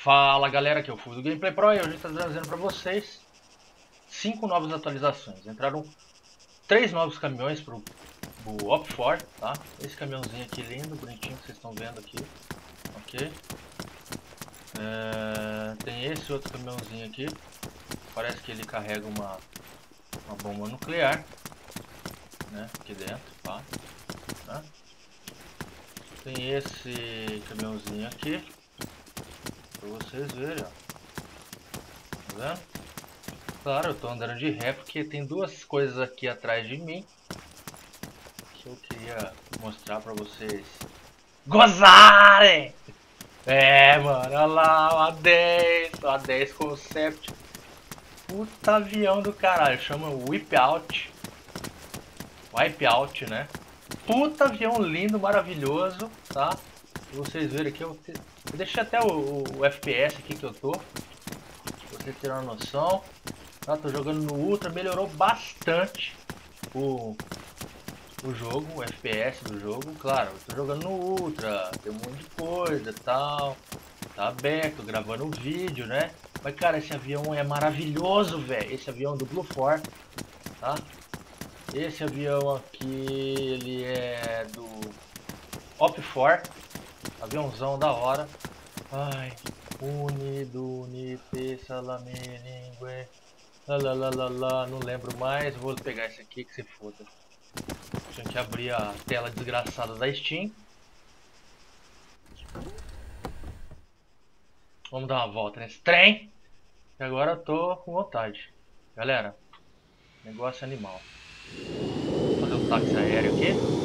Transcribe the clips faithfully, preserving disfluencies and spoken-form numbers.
Fala galera, aqui é o Full do Gameplay Pro e hoje está trazendo para vocês cinco novas atualizações. Entraram três novos caminhões para o Op quatro, tá? Esse caminhãozinho aqui lindo, bonitinho que vocês estão vendo aqui, ok? É, tem esse outro caminhãozinho aqui, parece que ele carrega uma, uma bomba nuclear, né? Aqui dentro, tá? Tá? Tem esse caminhãozinho aqui. Pra vocês verem, ó. Tá vendo? Claro, eu tô andando de ré porque tem duas coisas aqui atrás de mim que eu queria mostrar pra vocês gozarem! É, mano, olha lá, o A dez, o A dez Concept. Puta avião do caralho, chama Wipeout. Wipeout, né? Puta avião lindo, maravilhoso, tá? Pra vocês verem aqui, eu, eu deixei até o, o, o F P S aqui que eu tô, pra vocês terem uma noção. Tá? Tô jogando no Ultra, melhorou bastante o, o jogo, o F P S do jogo. Claro, eu tô jogando no Ultra, tem um monte de coisa e tal, tá aberto, gravando um vídeo, né? Mas cara, esse avião é maravilhoso, velho, esse avião do Blue Force, tá? Esse avião aqui, ele é do Op quatro. Aviãozão da hora. Ai, unido, unite, salame, lingue. Lalalala, não lembro mais. Vou pegar esse aqui que se foda. Tinha que abrir a tela desgraçada da Steam. Vamos dar uma volta nesse trem. E agora eu tô com vontade. Galera, negócio animal. Vou fazer um táxi aéreo aqui.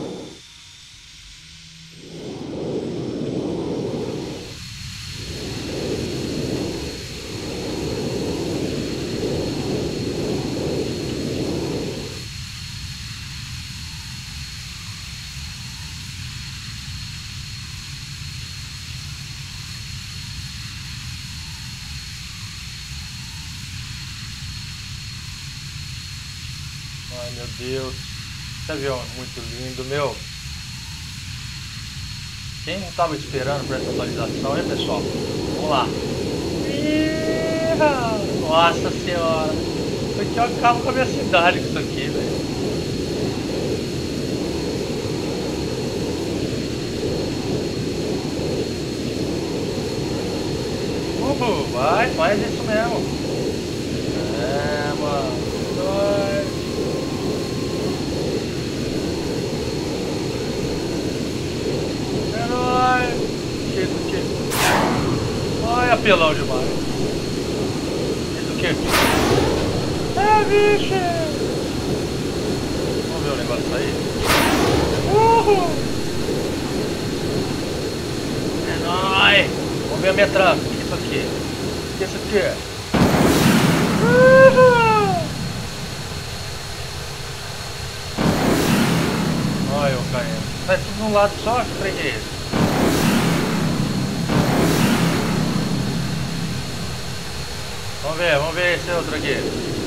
Ai meu Deus, esse avião é muito lindo, meu. Quem não estava esperando por essa atualização, hein, pessoal? Vamos lá. Nossa senhora, isso aqui acaba com a minha cidade com isso aqui, velho. Uhul, vai, faz isso mesmo. É, mano. Vai. Ai, que isso aqui? Ai, apelão demais. Isso aqui aqui. É, bicho! Vamos ver o negócio aí. Uhul! É nóis! Vamos ver a minha tranca. O que é isso aqui? O que é isso aqui? Uhul! Olha eu caindo. Vai tudo num lado só, que trem é esse? Vamos ver, vamos ver esse outro aqui.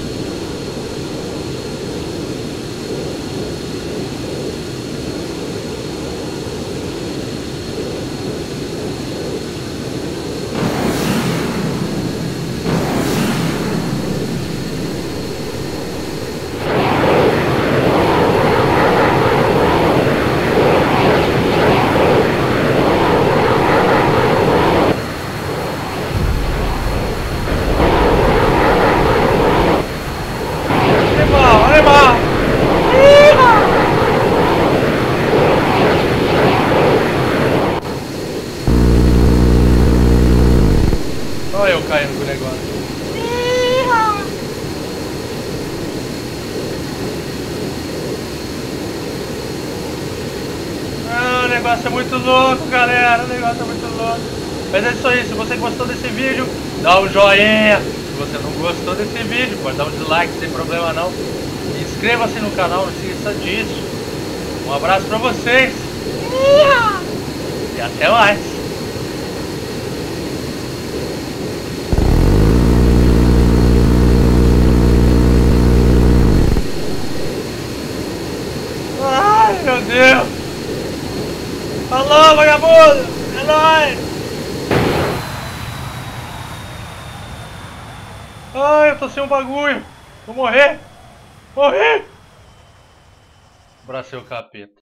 Olha eu caindo com o negócio. Ah, o negócio é muito louco, galera. O negócio é muito louco. Mas é isso aí. Se você gostou desse vídeo, dá um joinha. Se você não gostou desse vídeo, pode dar um dislike, sem problema não. Inscreva-se no canal, não esqueça disso. Um abraço pra vocês. E até mais. Ai, meu Deus. Falou, vagabundo. É nóis. Ai, eu tô sem um bagulho. Vou morrer. Morrer. Abracei o capeta.